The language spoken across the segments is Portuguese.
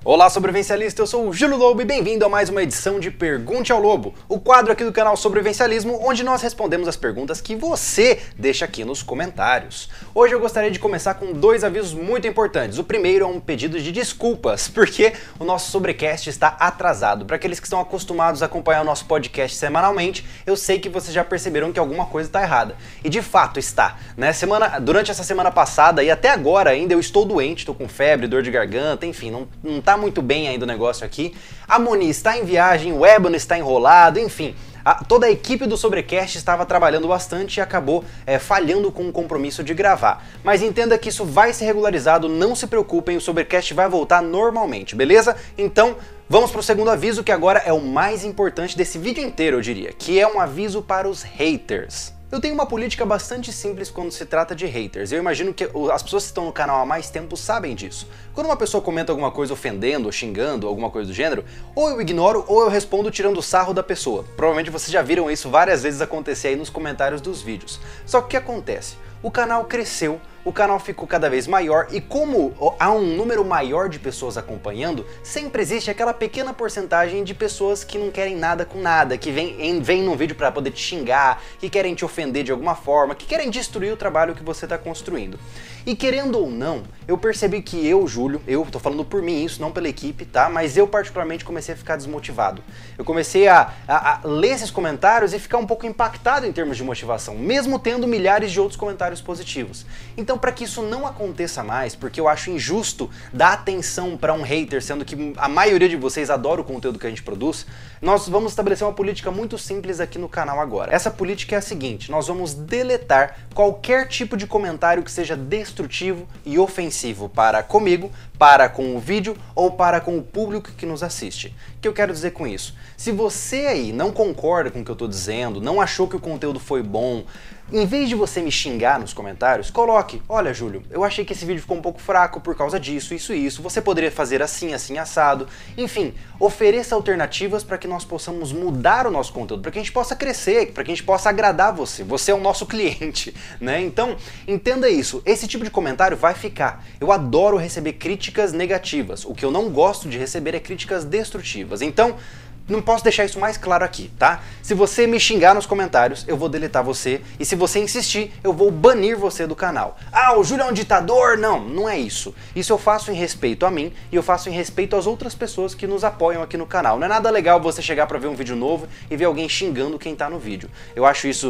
Olá, sobrevivencialista, eu sou o Júlio Lobo e bem-vindo a mais uma edição de Pergunte ao Lobo, o quadro aqui do canal Sobrevivencialismo, onde nós respondemos as perguntas que você deixa aqui nos comentários. Hoje eu gostaria de começar com dois avisos muito importantes. O primeiro é um pedido de desculpas, porque o nosso Sobrecast está atrasado. Para aqueles que estão acostumados a acompanhar o nosso podcast semanalmente, eu sei que vocês já perceberam que alguma coisa está errada. E de fato está, né? Durante essa semana passada e até agora ainda eu estou doente, estou com febre, dor de garganta, enfim, não tá muito bem ainda o negócio aqui. A Moni está em viagem, o Ébano está enrolado, enfim. Toda a equipe do Sobrecast estava trabalhando bastante e acabou falhando com o compromisso de gravar. Mas entenda que isso vai ser regularizado, não se preocupem, o Sobrecast vai voltar normalmente, beleza? Então, vamos para o segundo aviso, que agora é o mais importante desse vídeo inteiro, eu diria, que é um aviso para os haters. Eu tenho uma política bastante simples quando se trata de haters. Eu imagino que as pessoas que estão no canal há mais tempo sabem disso. Quando uma pessoa comenta alguma coisa ofendendo ou xingando, alguma coisa do gênero, ou eu ignoro ou eu respondo tirando o sarro da pessoa. Provavelmente vocês já viram isso várias vezes acontecer aí nos comentários dos vídeos. Só que o que acontece? O canal cresceu, o canal ficou cada vez maior e como há um número maior de pessoas acompanhando, sempre existe aquela pequena porcentagem de pessoas que não querem nada com nada, que vem num vídeo para poder te xingar, que querem te ofender de alguma forma, que querem destruir o trabalho que você está construindo. E querendo ou não, eu percebi que eu, Júlio, eu tô falando por mim isso, não pela equipe, tá? Mas eu particularmente comecei a ficar desmotivado. Eu comecei a ler esses comentários e ficar um pouco impactado em termos de motivação, mesmo tendo milhares de outros comentários positivos. Então, para que isso não aconteça mais, porque eu acho injusto dar atenção para um hater, sendo que a maioria de vocês adora o conteúdo que a gente produz, nós vamos estabelecer uma política muito simples aqui no canal agora. Essa política é a seguinte: nós vamos deletar qualquer tipo de comentário que seja destrutivo e ofensivo para comigo, para com o vídeo ou para com o público que nos assiste. O que eu quero dizer com isso? Se você aí não concorda com o que eu estou dizendo, não achou que o conteúdo foi bom, em vez de você me xingar nos comentários, coloque: olha, Júlio, eu achei que esse vídeo ficou um pouco fraco por causa disso, isso e isso, você poderia fazer assim, assim, assado. Enfim, ofereça alternativas para que nós possamos mudar o nosso conteúdo, para que a gente possa crescer, para que a gente possa agradar você. Você é o nosso cliente, né? Então, entenda isso. Esse tipo de comentário vai ficar. Eu adoro receber críticas negativas. O que eu não gosto de receber é críticas destrutivas. Então, não posso deixar isso mais claro aqui, tá? Se você me xingar nos comentários, eu vou deletar você. E se você insistir, eu vou banir você do canal. Ah, o Júlio é um ditador? Não, não é isso. Isso eu faço em respeito a mim e eu faço em respeito às outras pessoas que nos apoiam aqui no canal. Não é nada legal você chegar pra ver um vídeo novo e ver alguém xingando quem tá no vídeo. Eu acho isso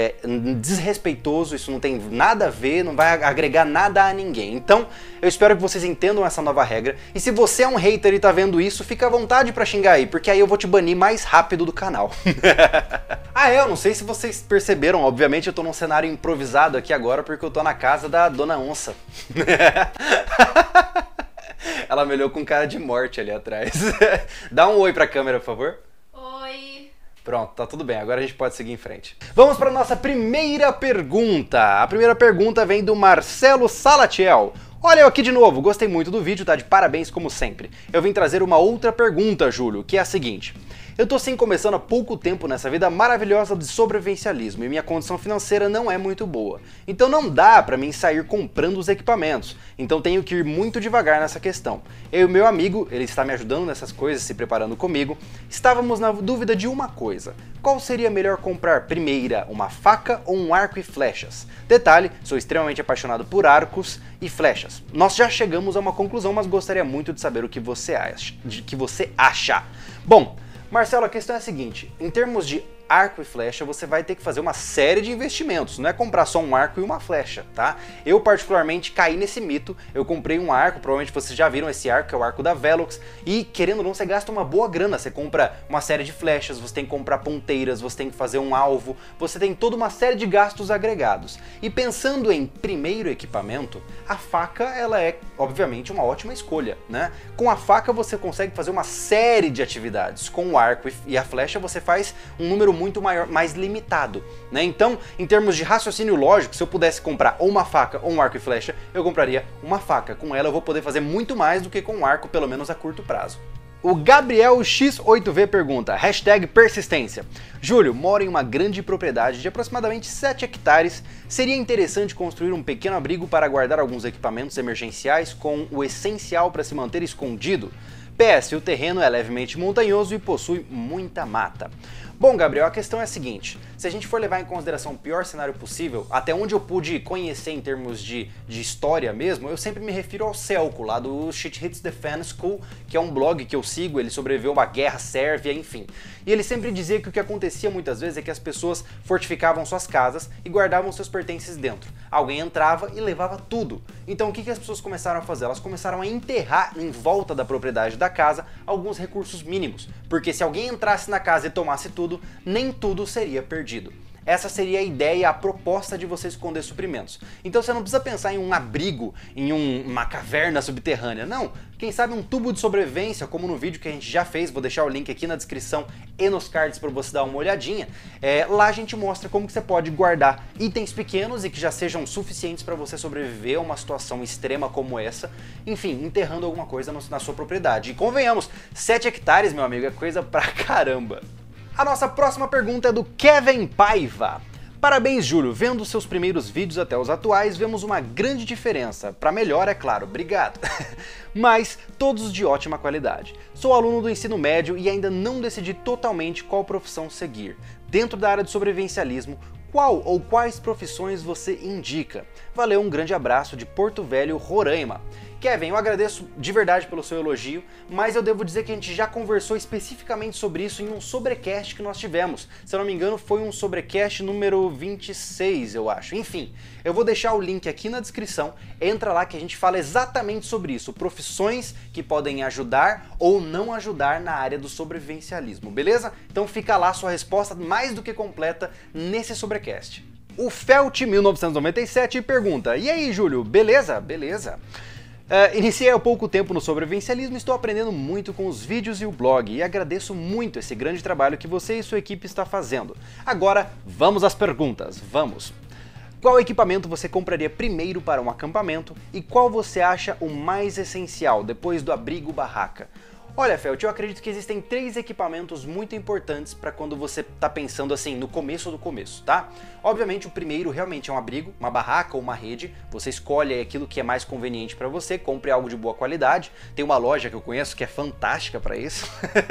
desrespeitoso, isso não tem nada a ver, não vai agregar nada a ninguém. Então, eu espero que vocês entendam essa nova regra. E se você é um hater e tá vendo isso, fica à vontade pra xingar aí, porque aí eu vou te banir mais rápido do canal. Eu não sei se vocês perceberam, obviamente eu tô num cenário improvisado aqui agora porque eu tô na casa da Dona Onça. Ela me olhou com cara de morte ali atrás. Dá um oi pra câmera, por favor. Oi. Pronto, tá tudo bem, agora a gente pode seguir em frente. Vamos para nossa primeira pergunta. A primeira pergunta vem do Marcelo Salatiel. Olha eu aqui de novo, gostei muito do vídeo, tá de parabéns como sempre. Eu vim trazer uma outra pergunta, Júlio, que é a seguinte: eu tô sim começando há pouco tempo nessa vida maravilhosa de sobrevivencialismo e minha condição financeira não é muito boa. Então não dá pra mim sair comprando os equipamentos, então tenho que ir muito devagar nessa questão. Eu e meu amigo, ele está me ajudando nessas coisas, se preparando comigo, estávamos na dúvida de uma coisa: qual seria melhor comprar primeira, uma faca ou um arco e flechas? Detalhe, sou extremamente apaixonado por arcos e flechas. Nós já chegamos a uma conclusão, mas gostaria muito de saber o que você acha. Bom, Marcelo, a questão é a seguinte: em termos de arco e flecha, você vai ter que fazer uma série de investimentos, não é comprar só um arco e uma flecha, tá? Eu particularmente caí nesse mito, eu comprei um arco, provavelmente vocês já viram esse arco, que é o arco da Velox, e querendo ou não, você gasta uma boa grana, você compra uma série de flechas, você tem que comprar ponteiras, você tem que fazer um alvo, você tem toda uma série de gastos agregados. E pensando em primeiro equipamento, a faca, ela é, obviamente, uma ótima escolha, né? Com a faca você consegue fazer uma série de atividades, com o arco e a flecha você faz um número muito maior, mais limitado, né? Então, em termos de raciocínio lógico, se eu pudesse comprar ou uma faca ou um arco e flecha, eu compraria uma faca. Com ela eu vou poder fazer muito mais do que com um arco, pelo menos a curto prazo. O Gabriel X8V pergunta, hashtag persistência. Júlio, moro em uma grande propriedade de aproximadamente 7 hectares. Seria interessante construir um pequeno abrigo para guardar alguns equipamentos emergenciais com o essencial para se manter escondido? PS, o terreno é levemente montanhoso e possui muita mata. Bom, Gabriel, a questão é a seguinte, se a gente for levar em consideração o pior cenário possível, até onde eu pude conhecer em termos de história mesmo, eu sempre me refiro ao Celco, lá do Shit Hits the Fan School, que é um blog que eu sigo, ele sobreviveu a uma guerra sérvia, enfim. E ele sempre dizia que o que acontecia muitas vezes é que as pessoas fortificavam suas casas e guardavam seus pertences dentro. Alguém entrava e levava tudo. Então o que as pessoas começaram a fazer? Elas começaram a enterrar em volta da propriedade da casa alguns recursos mínimos, porque se alguém entrasse na casa e tomasse tudo, nem tudo seria perdido. Essa seria a ideia, a proposta de você esconder suprimentos. Então você não precisa pensar em um abrigo, em uma caverna subterrânea, não. Quem sabe um tubo de sobrevivência, como no vídeo que a gente já fez, vou deixar o link aqui na descrição e nos cards para você dar uma olhadinha. Lá a gente mostra como que você pode guardar itens pequenos e que já sejam suficientes para você sobreviver a uma situação extrema como essa, enfim, enterrando alguma coisa na sua propriedade. E convenhamos, 7 hectares, meu amigo, é coisa pra caramba. A nossa próxima pergunta é do Kevin Paiva. Parabéns, Júlio. Vendo seus primeiros vídeos até os atuais, vemos uma grande diferença. Para melhor, é claro. Obrigado. Mas todos de ótima qualidade. Sou aluno do ensino médio e ainda não decidi totalmente qual profissão seguir. Dentro da área de sobrevivencialismo, qual ou quais profissões você indica? Valeu, um grande abraço de Porto Velho, Roraima. Kevin, eu agradeço de verdade pelo seu elogio, mas eu devo dizer que a gente já conversou especificamente sobre isso em um sobrecast que nós tivemos. Se eu não me engano, foi um sobrecast número 26, eu acho. Enfim, eu vou deixar o link aqui na descrição, entra lá que a gente fala exatamente sobre isso, profissões que podem ajudar ou não ajudar na área do sobrevivencialismo, beleza? Então fica lá a sua resposta mais do que completa nesse sobrecast. O Felt1997 pergunta, e aí, Júlio, beleza? Beleza. Iniciei há pouco tempo no sobrevivencialismo e estou aprendendo muito com os vídeos e o blog e agradeço muito esse grande trabalho que você e sua equipe está fazendo. Agora, vamos às perguntas, vamos! Qual equipamento você compraria primeiro para um acampamento e qual você acha o mais essencial depois do abrigo/barraca? Olha, Felt, eu acredito que existem 3 equipamentos muito importantes para quando você está pensando assim, no começo do começo, tá? Obviamente o primeiro realmente é um abrigo, uma barraca ou uma rede, você escolhe aquilo que é mais conveniente para você, compre algo de boa qualidade, tem uma loja que eu conheço que é fantástica para isso.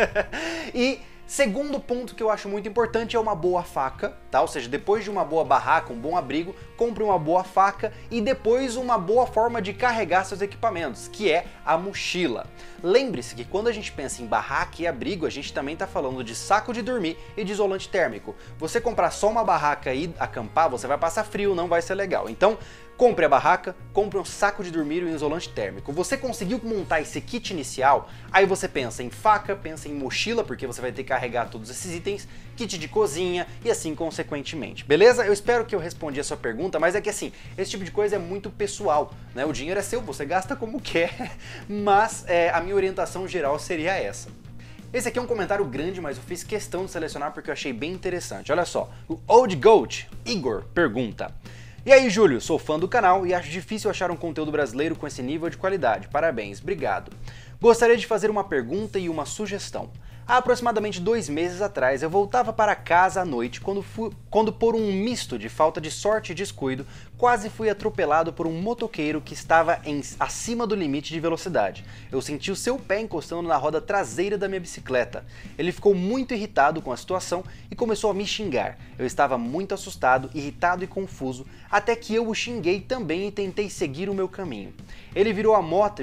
E segundo ponto que eu acho muito importante é uma boa faca, tá? Ou seja, depois de uma boa barraca, um bom abrigo, compre uma boa faca e depois uma boa forma de carregar seus equipamentos, que é a mochila. Lembre-se que quando a gente pensa em barraca e abrigo, a gente também está falando de saco de dormir e de isolante térmico. Você comprar só uma barraca e acampar, você vai passar frio, não vai ser legal. Então, compre a barraca, compre um saco de dormir e um isolante térmico. Você conseguiu montar esse kit inicial, aí você pensa em faca, pensa em mochila, porque você vai ter que carregar todos esses itens, kit de cozinha e assim consequentemente. Beleza? Eu espero que eu respondi a sua pergunta, mas é que assim, esse tipo de coisa é muito pessoal, né? O dinheiro é seu, você gasta como quer, mas a minha orientação geral seria essa. Esse aqui é um comentário grande, mas eu fiz questão de selecionar porque eu achei bem interessante. Olha só, o Old Goat, Igor, pergunta: e aí, Júlio, sou fã do canal e acho difícil achar um conteúdo brasileiro com esse nível de qualidade. Parabéns, obrigado. Gostaria de fazer uma pergunta e uma sugestão. Há aproximadamente 2 meses atrás, eu voltava para casa à noite quando por um misto de falta de sorte e descuido, quase fui atropelado por um motoqueiro que estava acima do limite de velocidade. Eu senti o seu pé encostando na roda traseira da minha bicicleta. Ele ficou muito irritado com a situação e começou a me xingar. Eu estava muito assustado, irritado e confuso, até que eu o xinguei também e tentei seguir o meu caminho. Ele virou a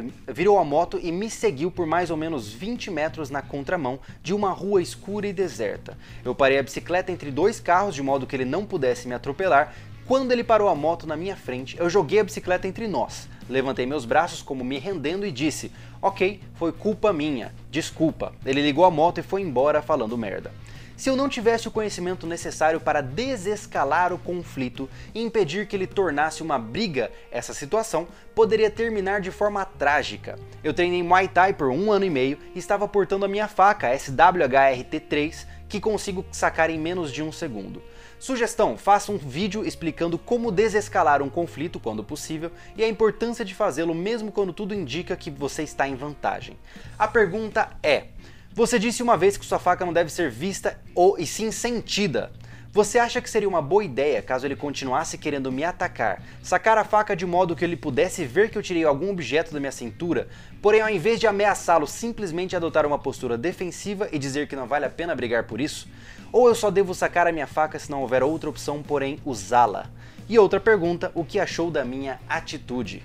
moto e me seguiu por mais ou menos 20 metros na contramão de uma rua escura e deserta. Eu parei a bicicleta entre 2 carros de modo que ele não pudesse me atropelar. Quando ele parou a moto na minha frente, eu joguei a bicicleta entre nós. Levantei meus braços como me rendendo e disse: ok, foi culpa minha, desculpa. Ele ligou a moto e foi embora falando merda. Se eu não tivesse o conhecimento necessário para desescalar o conflito e impedir que ele tornasse uma briga, essa situação poderia terminar de forma trágica. Eu treinei Muay Thai por 1 ano e meio e estava portando a minha faca, a SWHRT3, que consigo sacar em menos de 1 segundo. Sugestão: faça um vídeo explicando como desescalar um conflito quando possível e a importância de fazê-lo mesmo quando tudo indica que você está em vantagem. A pergunta é: você disse uma vez que sua faca não deve ser vista e sim sentida. Você acha que seria uma boa ideia, caso ele continuasse querendo me atacar, sacar a faca de modo que ele pudesse ver que eu tirei algum objeto da minha cintura, porém ao invés de ameaçá-lo, simplesmente adotar uma postura defensiva e dizer que não vale a pena brigar por isso? Ou eu só devo sacar a minha faca se não houver outra opção, porém usá-la? E outra pergunta, o que achou da minha atitude?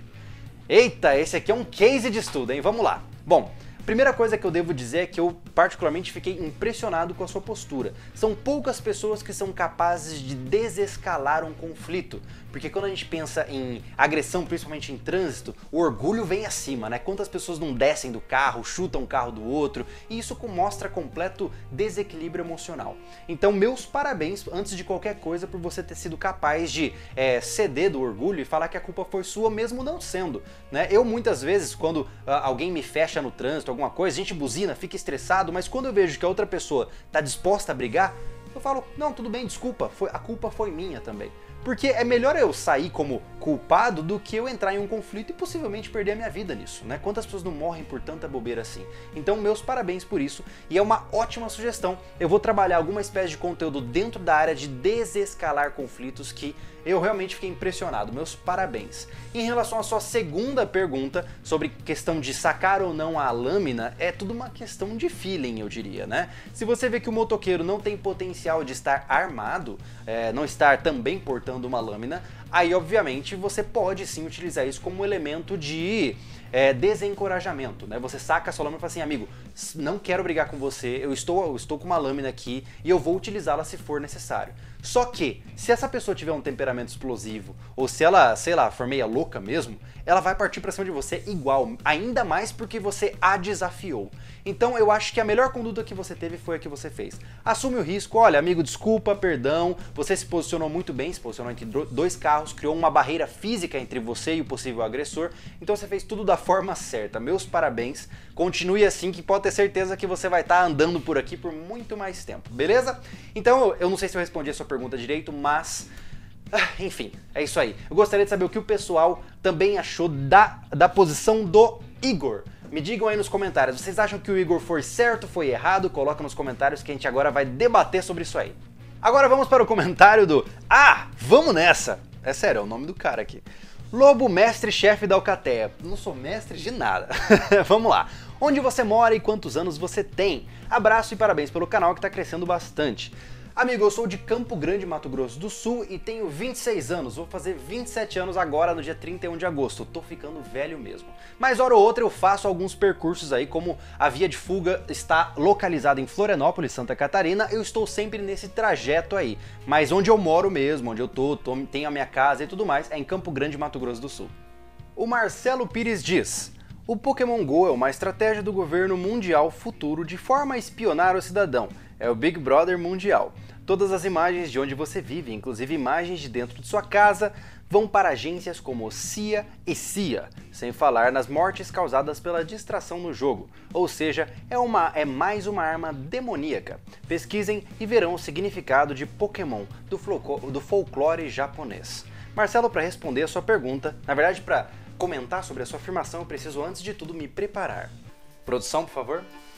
Eita, esse aqui é um case de estudo, hein? Vamos lá. Bom, primeira coisa que eu devo dizer é que eu particularmente fiquei impressionado com a sua postura. São poucas pessoas que são capazes de desescalar um conflito, porque quando a gente pensa em agressão, principalmente em trânsito, o orgulho vem acima, né? Quantas pessoas não descem do carro, chutam o carro do outro, e isso mostra completo desequilíbrio emocional. Então, meus parabéns, antes de qualquer coisa, por você ter sido capaz de ceder do orgulho e falar que a culpa foi sua, mesmo não sendo, né? Eu muitas vezes, quando alguém me fecha no trânsito, alguma coisa, a gente buzina, fica estressado, mas quando eu vejo que a outra pessoa está disposta a brigar, eu falo, não, tudo bem, desculpa, a culpa foi minha também. Porque é melhor eu sair como culpado do que eu entrar em um conflito e possivelmente perder a minha vida nisso, né? Quantas pessoas não morrem por tanta bobeira assim? Então, meus parabéns por isso, e é uma ótima sugestão. Eu vou trabalhar alguma espécie de conteúdo dentro da área de desescalar conflitos que eu realmente fiquei impressionado. Meus parabéns. Em relação à sua segunda pergunta sobre questão de sacar ou não a lâmina, é tudo uma questão de feeling, eu diria, né? Se você vê que o motoqueiro não tem potencial de estar armado, não estar também portando uma lâmina, aí obviamente você pode sim utilizar isso como um elemento de desencorajamento, né? Você saca a sua lâmina e fala assim, amigo, não quero brigar com você, eu estou com uma lâmina aqui e eu vou utilizá-la se for necessário. Só que, se essa pessoa tiver um temperamento explosivo, ou se ela, sei lá, for meia louca mesmo, ela vai partir pra cima de você igual, ainda mais porque você a desafiou. Então eu acho que a melhor conduta que você teve foi a que você fez. Assume o risco, olha amigo, desculpa, perdão, você se posicionou muito bem, se posicionou entre dois carros, criou uma barreira física entre você e o possível agressor, então você fez tudo da forma certa. Meus parabéns, continue assim que pode ter certeza que você vai estar andando por aqui por muito mais tempo, beleza? Então eu não sei se eu respondi a sua pergunta direito, mas enfim, é isso aí. Eu gostaria de saber o que o pessoal também achou da posição do Igor. Me digam aí nos comentários, vocês acham que o Igor foi certo, foi errado? Coloca nos comentários que a gente agora vai debater sobre isso aí. Agora vamos para o comentário do vamos nessa! É sério, é o nome do cara aqui. Lobo, mestre-chefe da Alcateia. Não sou mestre de nada. Vamos lá. Onde você mora e quantos anos você tem? Abraço e parabéns pelo canal que está crescendo bastante. Amigo, eu sou de Campo Grande, Mato Grosso do Sul e tenho 26 anos, vou fazer 27 anos agora no dia 31 de agosto, tô ficando velho mesmo. Mas hora ou outra eu faço alguns percursos aí, como a via de fuga está localizada em Florianópolis, Santa Catarina, eu estou sempre nesse trajeto aí. Mas onde eu moro mesmo, onde eu tenho a minha casa e tudo mais, é em Campo Grande, Mato Grosso do Sul. O Marcelo Pires diz: o Pokémon GO é uma estratégia do governo mundial futuro de forma a espionar o cidadão. É o Big Brother mundial. Todas as imagens de onde você vive, inclusive imagens de dentro de sua casa, vão para agências como CIA e CIA, sem falar nas mortes causadas pela distração no jogo. Ou seja, é mais uma arma demoníaca. Pesquisem e verão o significado de Pokémon do folclore japonês. Marcelo, para responder a sua pergunta, na verdade para comentar sobre a sua afirmação, eu preciso antes de tudo me preparar. Produção, por favor.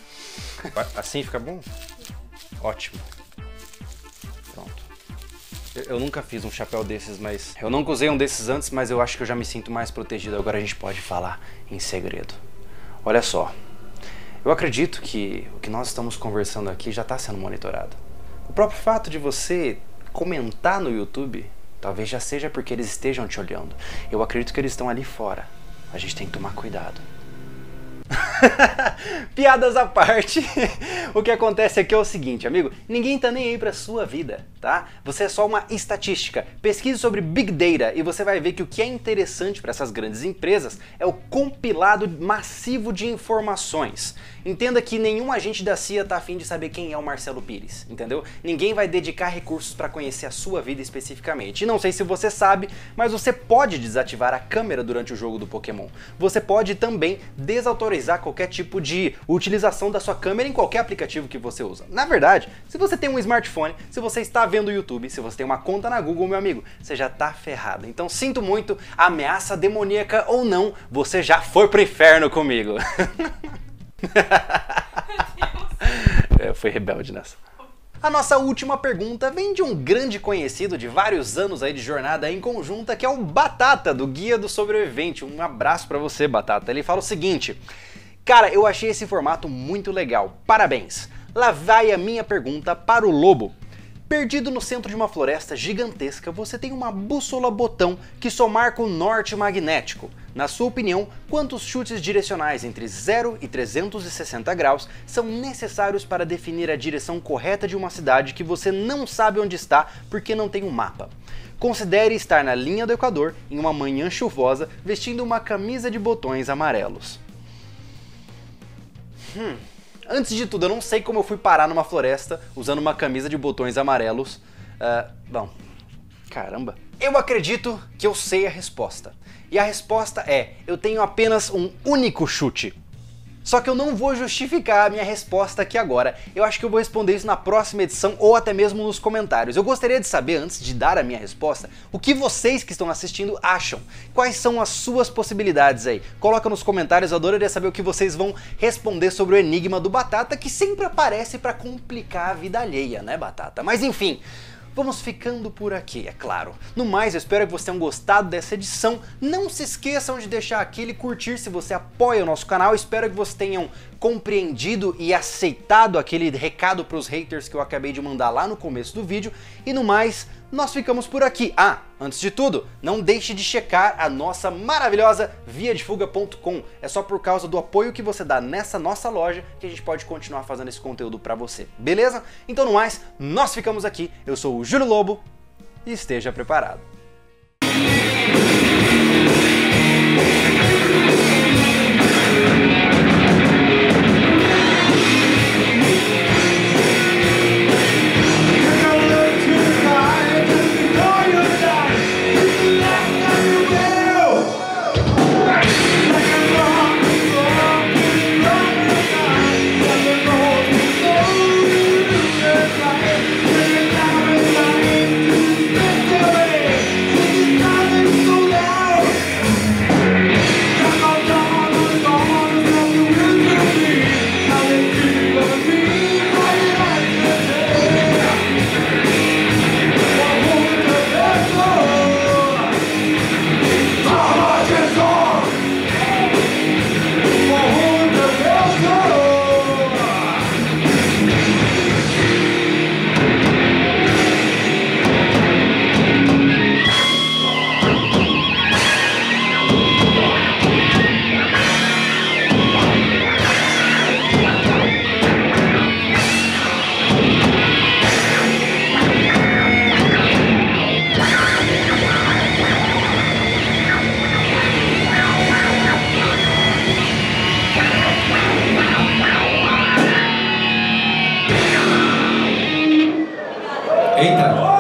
Assim fica bom? Ótimo. Pronto. Eu nunca fiz um chapéu desses, mas... Eu nunca usei um desses antes, mas eu acho que eu já me sinto mais protegido. Agora a gente pode falar em segredo. Olha só. Eu acredito que o que nós estamos conversando aqui já está sendo monitorado. O próprio fato de você comentar no YouTube, talvez já seja porque eles estejam te olhando. Eu acredito que eles estão ali fora. A gente tem que tomar cuidado. Piadas à parte, o que acontece aqui é o seguinte, amigo, ninguém tá nem aí pra sua vida, tá? Você é só uma estatística. Pesquise sobre Big Data e você vai ver que o que é interessante para essas grandes empresas é o compilado massivo de informações. Entenda que nenhum agente da CIA tá afim de saber quem é o Marcelo Pires, entendeu? Ninguém vai dedicar recursos para conhecer a sua vida especificamente. E não sei se você sabe, mas você pode desativar a câmera durante o jogo do Pokémon. Você pode também desautorizar qualquer tipo de utilização da sua câmera em qualquer aplicativo que você usa. Na verdade, se você tem um smartphone, se você está vendo o YouTube, se você tem uma conta na Google, meu amigo, você já tá ferrado. Então sinto muito, ameaça demoníaca ou não, você já foi pro inferno comigo. Eu fui rebelde nessa. A nossa última pergunta vem de um grande conhecido de vários anos aí de jornada em conjunta, que é o Batata, do Guia do Sobrevivente. Um abraço pra você, Batata. Ele fala o seguinte: cara, eu achei esse formato muito legal, parabéns. Lá vai a minha pergunta para o Lobo. Perdido no centro de uma floresta gigantesca, você tem uma bússola botão que só marca o norte magnético. Na sua opinião, quantos chutes direcionais entre 0 e 360 graus são necessários para definir a direção correta de uma cidade que você não sabe onde está porque não tem um mapa? Considere estar na linha do Equador em uma manhã chuvosa vestindo uma camisa de botões amarelos. Antes de tudo, eu não sei como eu fui parar numa floresta usando uma camisa de botões amarelos. Bom, caramba. Eu acredito que eu sei a resposta. E a resposta é: eu tenho apenas um único chute. Só que eu não vou justificar a minha resposta aqui agora. Eu acho que eu vou responder isso na próxima edição ou até mesmo nos comentários. Eu gostaria de saber, antes de dar a minha resposta, o que vocês que estão assistindo acham. Quais são as suas possibilidades aí? Coloca nos comentários, eu adoraria saber o que vocês vão responder sobre o enigma do Batata, que sempre aparece para complicar a vida alheia, né, Batata? Mas enfim, vamos ficando por aqui, é claro. No mais, eu espero que vocês tenham gostado dessa edição. Não se esqueçam de deixar aquele curtir se você apoia o nosso canal. Espero que vocês tenham compreendido e aceitado aquele recado para os haters que eu acabei de mandar lá no começo do vídeo. E no mais, nós ficamos por aqui. Antes de tudo, não deixe de checar a nossa maravilhosa viadefuga.com. É só por causa do apoio que você dá nessa nossa loja que a gente pode continuar fazendo esse conteúdo para você, beleza? Então, no mais, nós ficamos aqui. Eu sou o Júlio Lobo e esteja preparado. Eita!